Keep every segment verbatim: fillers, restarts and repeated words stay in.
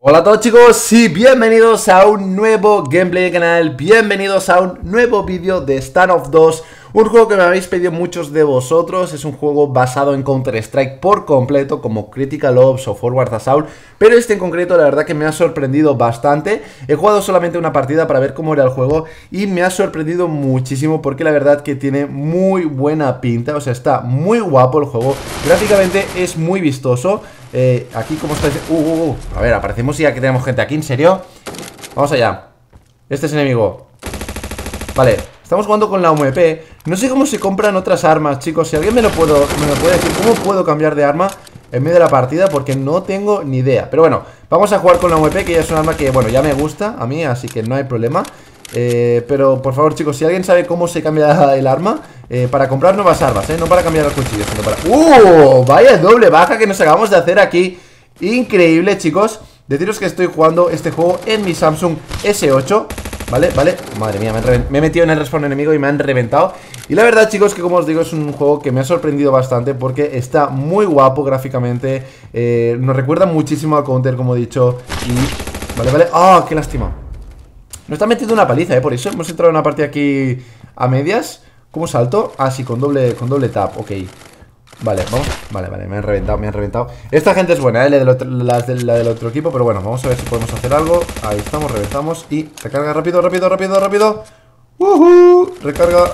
Hola a todos chicos y bienvenidos a un nuevo gameplay de canal, bienvenidos a un nuevo vídeo de Standoff dos, un juego que me habéis pedido muchos de vosotros. Es un juego basado en Counter Strike por completo, como Critical Ops o Forward Assault, pero este en concreto la verdad que me ha sorprendido bastante. He jugado solamente una partida para ver cómo era el juego y me ha sorprendido muchísimo porque la verdad que tiene muy buena pinta, o sea, está muy guapo el juego, gráficamente es muy vistoso. Eh, aquí como estáis... Uh, uh, uh, a ver, aparecemos ya que tenemos gente aquí, ¿en serio? Vamos allá. Este es enemigo. Vale, estamos jugando con la U M P. No sé cómo se compran otras armas, chicos. Si alguien me lo, puedo, me lo puede decir, ¿cómo puedo cambiar de arma en medio de la partida? Porque no tengo ni idea. Pero bueno, vamos a jugar con la U M P, que ya es un arma que, bueno, ya me gusta a mí, así que no hay problema. Eh, pero por favor chicos, si alguien sabe cómo se cambia el arma, eh, para comprar nuevas armas, eh, no para cambiar los cuchillos, sino para... ¡Uh! Vaya doble baja que nos acabamos de hacer aquí. Increíble chicos. Deciros que estoy jugando este juego en mi Samsung S ocho. Vale, vale, madre mía, me, han me he metido en el respawn enemigo y me han reventado. Y la verdad chicos que, como os digo, es un juego que me ha sorprendido bastante porque está muy guapo gráficamente. eh, Nos recuerda muchísimo a Counter, como he dicho. Y... vale, vale, ¡ah! ¡Oh, qué lástima! Nos está metiendo una paliza, ¿eh? Por eso hemos entrado en una partida aquí a medias. ¿Cómo salto? Ah, sí, con doble, con doble tap, ok. Vale, vamos. Vale, vale, me han reventado, me han reventado. Esta gente es buena, ¿eh? La del otro, la del, la del otro equipo, pero bueno, vamos a ver si podemos hacer algo. Ahí estamos, reventamos y recarga rápido, rápido, rápido, rápido. ¡Uhú! Recarga.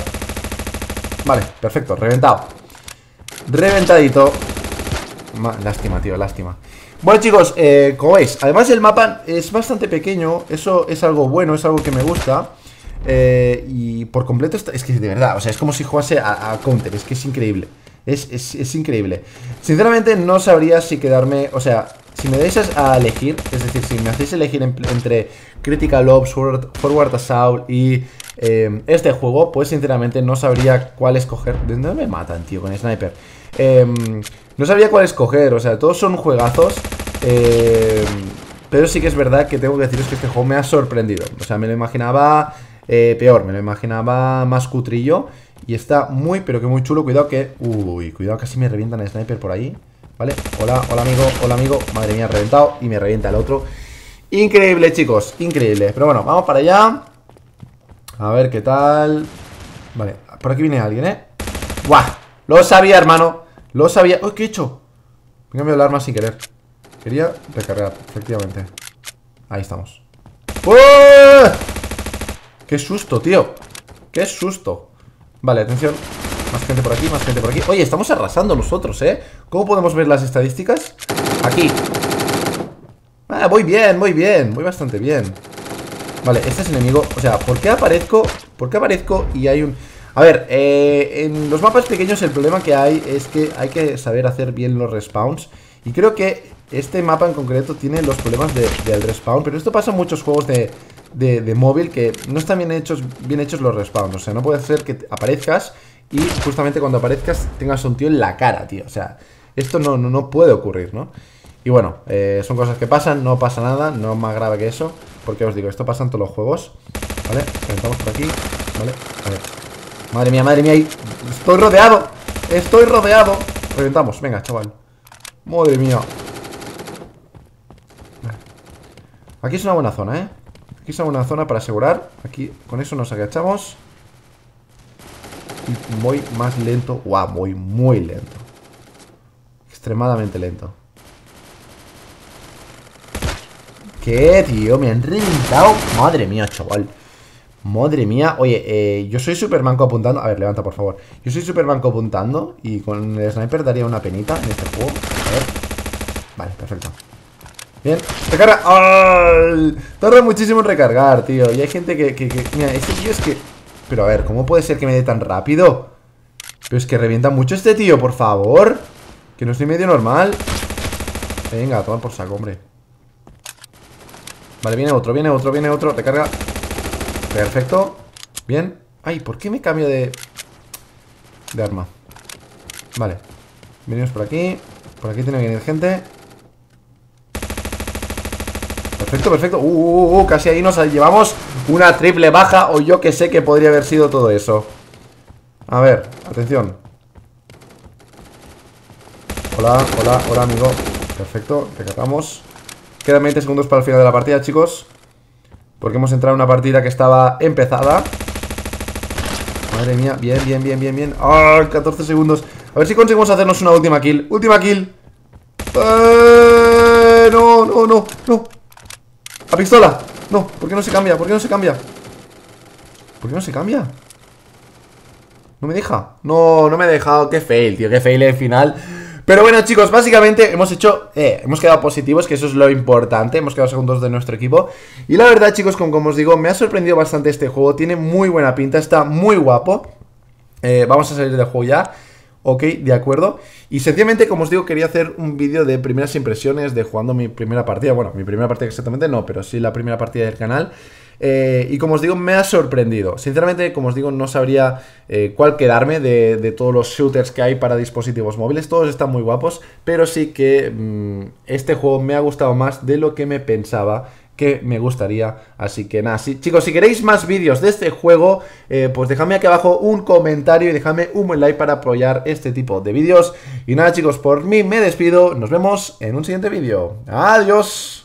Vale, perfecto, reventado. Reventadito. Ma lástima, tío, lástima. Bueno chicos, eh, como veis, además el mapa es bastante pequeño. Eso es algo bueno, es algo que me gusta. eh, Y por completo está, es que de verdad, o sea, es como si jugase a, a Counter. Es que es increíble, es, es, es increíble. Sinceramente no sabría si quedarme, o sea, si me dais a elegir, es decir, si me hacéis elegir en, entre Critical Ops, Forward, Forward Assault y eh, este juego, pues sinceramente no sabría cuál escoger. ¿De dónde me matan, tío, con Sniper? Eh, no sabría cuál escoger, o sea, todos son juegazos. eh, Pero sí que es verdad que tengo que deciros que este juego me ha sorprendido. O sea, me lo imaginaba eh, peor, me lo imaginaba más cutrillo. Y está muy, pero que muy chulo. Cuidado que... Uy, cuidado, casi me revientan el sniper por ahí. Vale, hola, hola amigo, hola amigo. Madre mía, reventado y me revienta el otro. Increíble chicos, increíble. Pero bueno, vamos para allá. A ver qué tal. Vale, por aquí viene alguien, ¿eh? ¡Buah! Lo sabía, hermano. Lo sabía. ¡Oh, qué he hecho! Me he cambiado el arma sin querer. Quería recargar, efectivamente. Ahí estamos. ¡Oh! ¡Qué susto, tío! ¡Qué susto! Vale, atención. Más gente por aquí, más gente por aquí. Oye, estamos arrasando nosotros, ¿eh? ¿Cómo podemos ver las estadísticas? Aquí. Ah, voy bien, voy bien. Voy bastante bien. Vale, este es enemigo. O sea, ¿por qué aparezco? ¿Por qué aparezco y hay un...? A ver, eh, en los mapas pequeños el problema que hay es que hay que saber hacer bien los respawns. Y creo que este mapa en concreto tiene los problemas de, del respawn. Pero esto pasa en muchos juegos de, de, de móvil, que no están bien hechos, bien hechos los respawns. O sea, no puede ser que aparezcas y justamente cuando aparezcas tengas a un tío en la cara, tío. O sea, esto no, no, no puede ocurrir, ¿no? Y bueno, eh, son cosas que pasan, no pasa nada, no más grave que eso. Porque os digo, esto pasa en todos los juegos. Vale, reventamos por aquí. Vale, a ver. Madre mía, madre mía, estoy rodeado. Estoy rodeado. Reventamos, venga, chaval. Madre mía. Vale. Aquí es una buena zona, ¿eh? Aquí es una buena zona para asegurar. Aquí, con eso nos agachamos. Y voy más lento. Guau, voy muy lento. Extremadamente lento. ¿Qué, tío? Me han reventado. Madre mía, chaval. Madre mía, oye, eh, yo soy super manco apuntando. A ver, levanta por favor. Yo soy super manco apuntando y con el sniper daría una penita en este juego. A ver. Vale, perfecto. Bien, recarga. ¡Oh! Tarda muchísimo en recargar, tío. Y hay gente que, que, que... Mira, este tío es que... Pero a ver, ¿cómo puede ser que me dé tan rápido? Pero es que revienta mucho este tío, por favor. Que no estoy medio normal. Venga, toma por saco, hombre. Vale, viene otro, viene otro, viene otro. Recarga. Perfecto. Bien. Ay, ¿por qué me cambio de... de arma? Vale. Venimos por aquí. Por aquí tiene que venir gente. Perfecto, perfecto. Uh, uh, uh, casi ahí nos llevamos una triple baja. O yo que sé que podría haber sido todo eso. A ver, atención. Hola, hola, hola amigo. Perfecto, recargamos. Quedan veinte segundos para el final de la partida, chicos. Porque hemos entrado en una partida que estaba empezada. Madre mía, bien, bien, bien, bien, bien. ¡Ah! catorce segundos. A ver si conseguimos hacernos una última kill. ¡Última kill! Eh, no, no, no, no. ¡A pistola! No, ¿por qué no se cambia? ¿Por qué no se cambia? ¿Por qué no se cambia? No me deja. No, no me ha dejado. Qué fail, tío, qué fail el final. Pero bueno, chicos, básicamente hemos hecho, eh, hemos quedado positivos, que eso es lo importante. Hemos quedado segundos de nuestro equipo. Y la verdad, chicos, como, como os digo, me ha sorprendido bastante este juego. Tiene muy buena pinta, está muy guapo. eh, Vamos a salir del juego ya. Ok, de acuerdo. Y sencillamente, como os digo, quería hacer un vídeo de primeras impresiones de jugando mi primera partida. Bueno, mi primera partida exactamente no, pero sí la primera partida del canal. Eh, y como os digo, me ha sorprendido. Sinceramente, como os digo, no sabría eh, cuál quedarme de, de todos los shooters que hay para dispositivos móviles. Todos están muy guapos, pero sí que mmm, este juego me ha gustado más de lo que me pensaba que me gustaría. Así que nada, sí, chicos, si queréis más vídeos de este juego, eh, pues dejadme aquí abajo un comentario y dejadme un buen like para apoyar este tipo de vídeos. Y nada, chicos, por mí me despido. Nos vemos en un siguiente vídeo. Adiós.